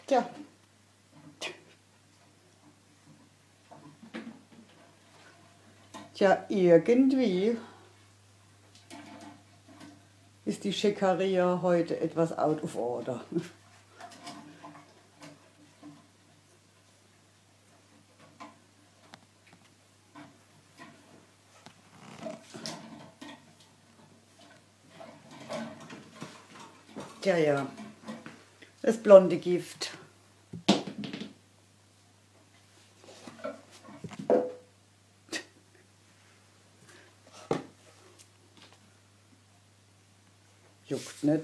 Tja. Tja, irgendwie ist die Schickeria heute etwas out of order. Tja, ja, das blonde Gift. Juckt nicht.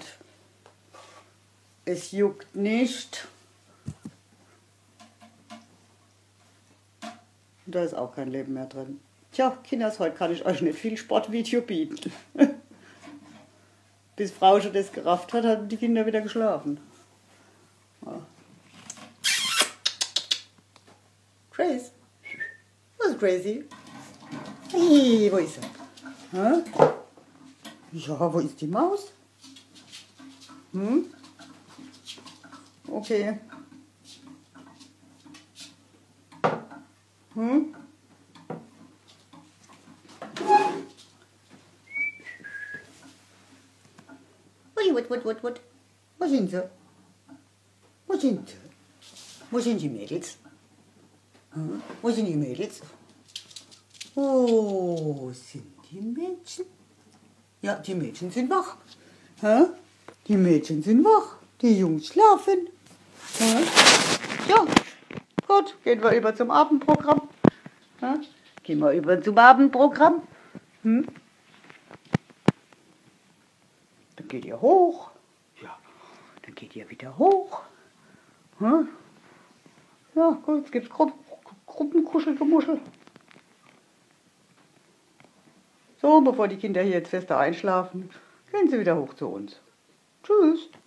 Es juckt nicht. Da ist auch kein Leben mehr drin. Tja, Kinders, heute kann ich euch nicht viel Sportvideo bieten. Bis Frau schon das gerafft hat, haben die Kinder wieder geschlafen. Ja. Grace? Was ist Gracie? Hey, wo ist sie? Hä? Ja, wo ist die Maus? Hm? Okay. Hm? What? Wo sind sie? Wo sind sie? Wo sind die Mädels? Hm? Wo sind die Mädels? Wo sind die Mädchen? Ja, die Mädchen sind wach. Hä? Die Mädchen sind wach. Die Jungs schlafen. Hä? Ja, gut, gehen wir über zum Abendprogramm. Hä? Gehen wir über zum Abendprogramm. Hm? Dann geht ihr hoch. Ja, dann geht ihr wieder hoch. Hä? Ja, gut, jetzt gibt's Gruppenkuschelgemuschel. So, bevor die Kinder hier jetzt fester einschlafen, gehen sie wieder hoch zu uns. Tschüss.